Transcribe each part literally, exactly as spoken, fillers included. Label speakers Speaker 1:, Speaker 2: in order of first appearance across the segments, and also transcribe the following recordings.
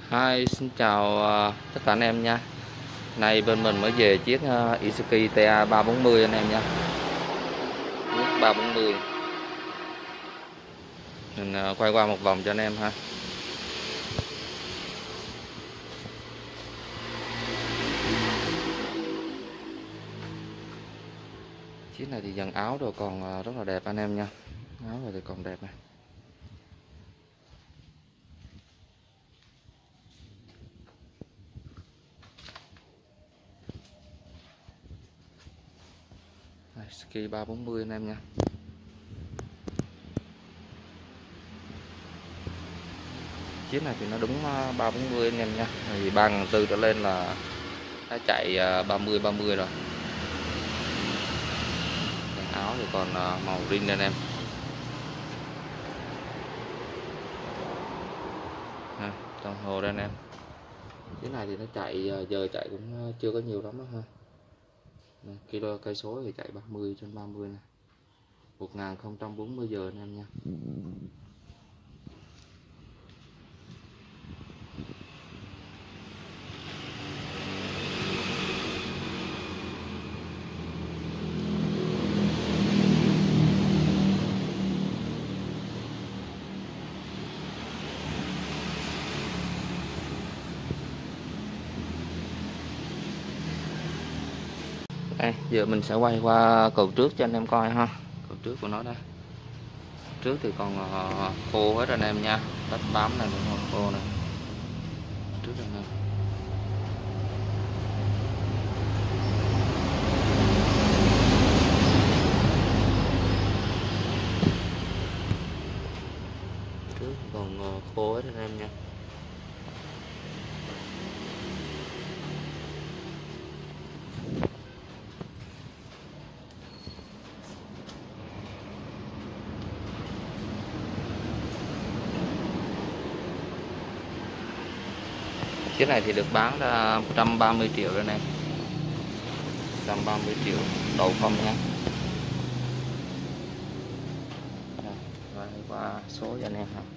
Speaker 1: Hi, xin chào ờ, tất cả anh em nha. Nay bên mình mới về chiếc uh, Isuzu T A ba bốn mươi anh em nha. Chiếc ba bốn mươi. Mình ờ, quay qua một vòng cho anh em ha. Chiếc này thì dàn áo rồi còn ờ, rất là đẹp anh em nha. Áo rồi thì còn đẹp này. Isuzu ba bốn mươi anh em nha. Chiếc này thì nó đúng ba bốn mươi anh em nha. Thì ba ngàn tư trở lên là nó chạy ba mươi ba mươi rồi. Dàn áo thì còn ờ, màu rin anh em. Ha, đồng hồ đây anh em. Cái này thì nó chạy giờ chạy cũng chưa có nhiều lắm đó ha. Kilo cây số thì chạy ba mươi trên ba mươi này. một nghìn không trăm bốn mươi giờ anh em nha. Đây, giờ mình sẽ quay qua cầu trước cho anh em coi ha. Cầu trước của nó đây. Trước thì còn uh, khô hết anh em nha. Đất bám này cũng còn khô này. Trước đây nè. Trước còn uh, khô hết anh em nha. Chiếc này thì được bán ra một trăm ba mươi triệu rồi anh em. một trăm ba mươi triệu đầu không nha. Rồi qua số cho anh em ha.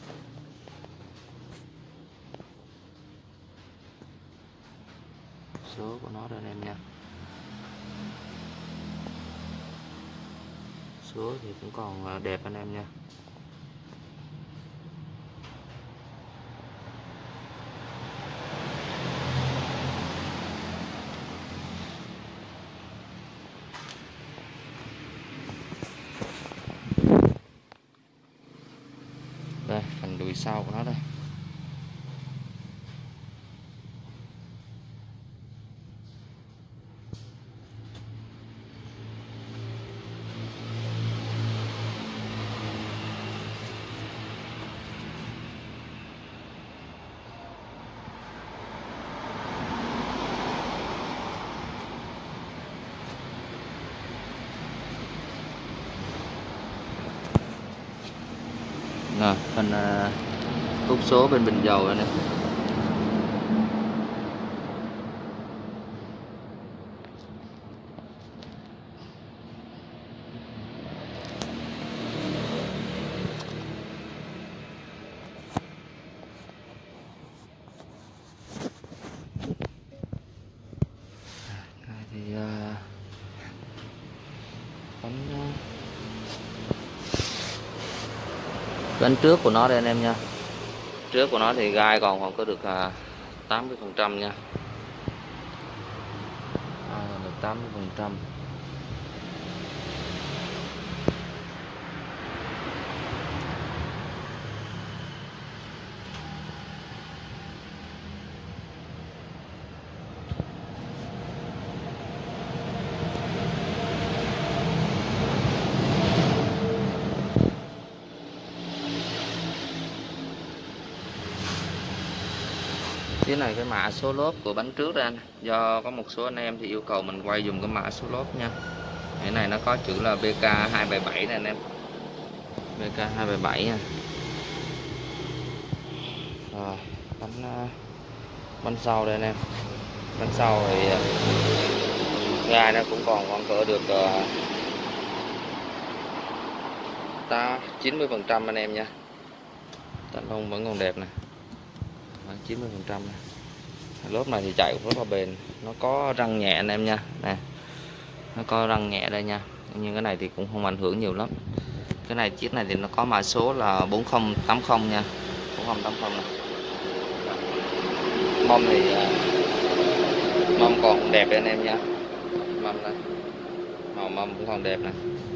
Speaker 1: Số của nó đây anh em nha. Số thì cũng còn đẹp anh em nha. Đây, phần đùi sau của nó đây. Rồi, phần uh, hút số bên bình dầu này nè. Thì uh, bánh uh, bánh trước của nó đây anh em nha. Trước của nó thì gai còn còn có được uh, tám mươi phần trăm nha. À, được tám mươi phần trăm. Cái này cái mã số lốp của bánh trước đây anh. Do có một số anh em thì yêu cầu mình quay dùng cái mã số lốp nha. Cái này nó có chữ là B K hai bảy bảy này anh em. B K hai bảy bảy nha. Rồi, bánh bánh sau đây anh em. Bánh sau thì gai nó cũng còn còn cỡ được ta chín mươi phần trăm anh em nha. Tanh lông vẫn còn đẹp nè. chín mươi phần trăm. Lốp này thì chạy cũng rất là bền, nó có răng nhẹ anh em nha, nè nó có răng nhẹ đây nha, nhưng cái này thì cũng không ảnh hưởng nhiều lắm. Cái này chiếc này thì nó có mã số là bốn không tám không nha, bốn không tám không này. Mâm thì mâm còn đẹp đây anh em nha, mâm đây màu mâm cũng còn đẹp nè.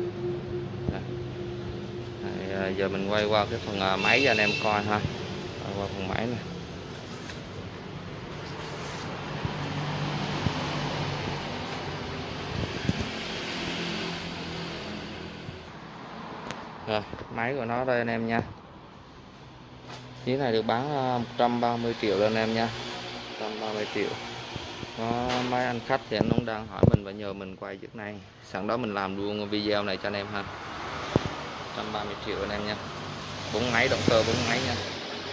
Speaker 1: Giờ mình quay qua cái phần máy cho anh em coi ha, quay qua phần máy này. Rồi, máy của nó đây anh em nha. Chiếc này được bán một trăm ba mươi triệu đây anh em nha, một trăm ba mươi triệu. Có mấy anh khách thì anh cũng đang hỏi mình và nhờ mình quay chiếc này, sẵn đó mình làm luôn video này cho anh em ha. một trăm ba mươi triệu anh em nha. Bốn máy động cơ, bốn máy nha.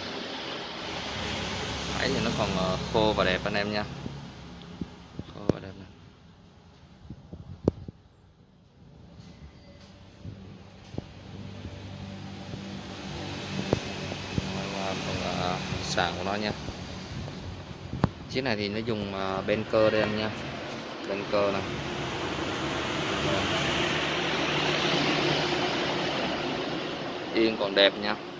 Speaker 1: Máy thì nó còn khô và đẹp anh em nha, khô và đẹp này. Phần sàn của nó nha. Chiếc này thì nó dùng bên cơ đây em nha, bên cơ này. Yên còn đẹp nha.